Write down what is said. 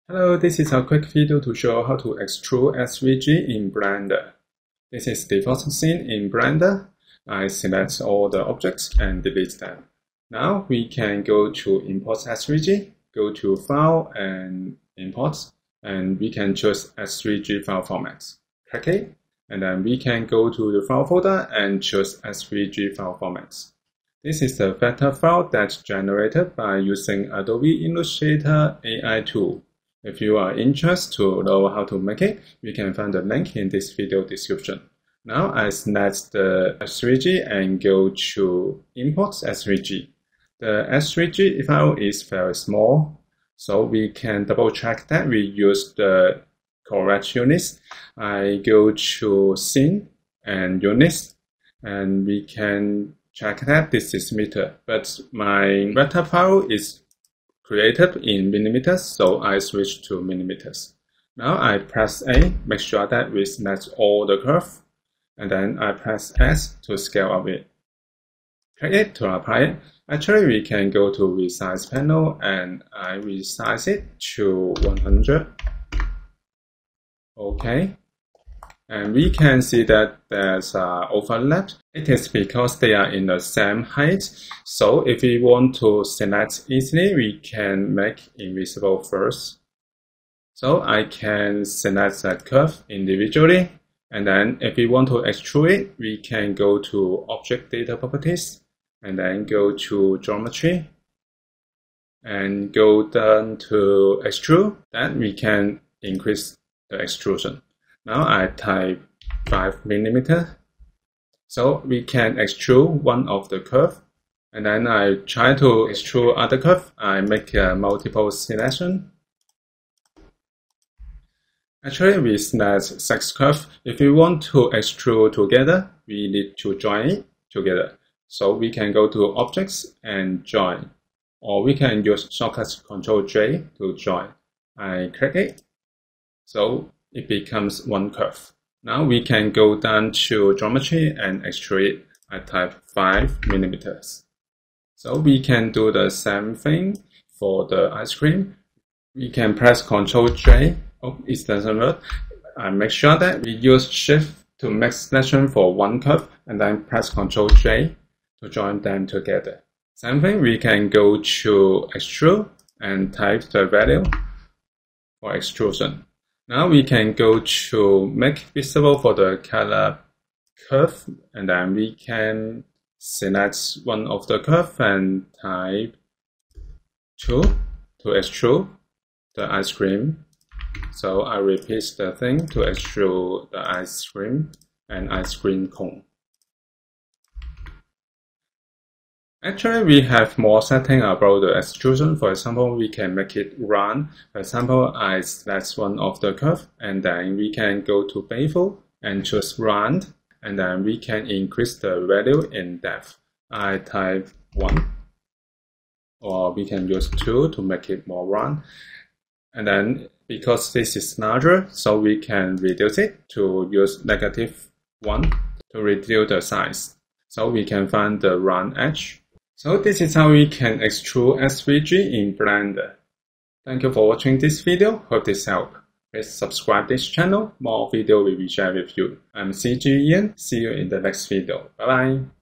Hello, this is a quick video to show how to extrude SVG in Blender. This is the first scene in Blender. I select all the objects and delete them. Now we can go to Import SVG, go to File and Import, and we can choose SVG file format. Click it, and then we can go to the file folder and choose SVG file format. This is the vector file that's generated by using Adobe Illustrator AI tool. If you are interested to know how to make it, you can find the link in this video description. Now I select the SVG and go to Import SVG. The SVG file is very small, so we can double check that we use the correct units. I go to Scene and Units, and we can check that this is meter, but my vector file is created in millimeters, so I switch to millimeters. Now I press A, make sure that we select all the curve, and then I press S to scale up it. Click it to apply it. Actually, we can go to Resize panel and I resize it to 100. Okay. And we can see that there's overlap. It is because they are in the same height. So if we want to select easily, we can make invisible first. So I can select that curve individually. And then if we want to extrude it, we can go to Object Data Properties and then go to Geometry and go down to Extrude. Then we can increase the extrusion. Now I type 5 mm. So we can extrude one of the curve. And then I try to extrude other curve. I make a multiple selection. Actually, we select 6 curve. If we want to extrude together, we need to join it together. So we can go to Objects and Join. Or we can use shortcut Ctrl+J to join. I click it. So it becomes one curve. Now we can go down to Geometry and extrude it. I type 5 mm. So we can do the same thing for the ice cream. We can press Ctrl+J. Oh, it doesn't work. I make sure that we use Shift to make selection for one curve and then press Ctrl+J to join them together. Same thing, we can go to Extrude and type the value for extrusion. Now we can go to make visible for the color curve, and then we can select one of the curve and type 2 to extrude the ice cream. So I repeat the thing to extrude the ice cream and ice cream cone. Actually, we have more setting about the extrusion. For example, we can make it round. For example, I select one of the curve, and then we can go to Bevel and choose round, and then we can increase the value in depth. I type 1, or we can use 2 to make it more round. And then because this is larger, so we can reduce it to use -1 to reduce the size. So we can find the round edge. So this is how we can extrude SVG in Blender. Thank you for watching this video. Hope this helped. Please subscribe this channel. More video will be shared with you. I'm cgian. See you in the next video. Bye bye.